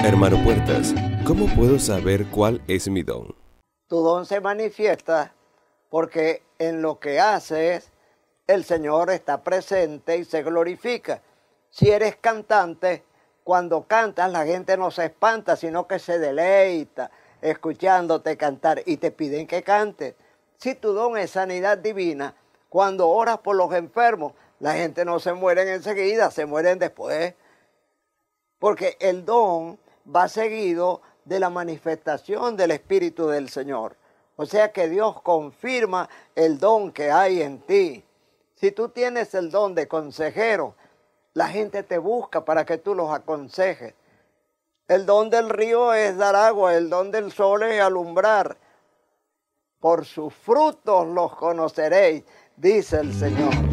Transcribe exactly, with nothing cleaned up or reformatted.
Hermano Puertas, ¿cómo puedo saber cuál es mi don? Tu don se manifiesta porque en lo que haces el Señor está presente y se glorifica. Si eres cantante, cuando cantas la gente no se espanta, sino que se deleita escuchándote cantar y te piden que cantes. Si tu don es sanidad divina, cuando oras por los enfermos, la gente no se muere enseguida, se mueren después. Porque el don va seguido de la manifestación del Espíritu del Señor. O sea que Dios confirma el don que hay en ti. Si tú tienes el don de consejero, la gente te busca para que tú los aconsejes. El don del río es dar agua, el don del sol es alumbrar. Por sus frutos los conoceréis, dice el Señor.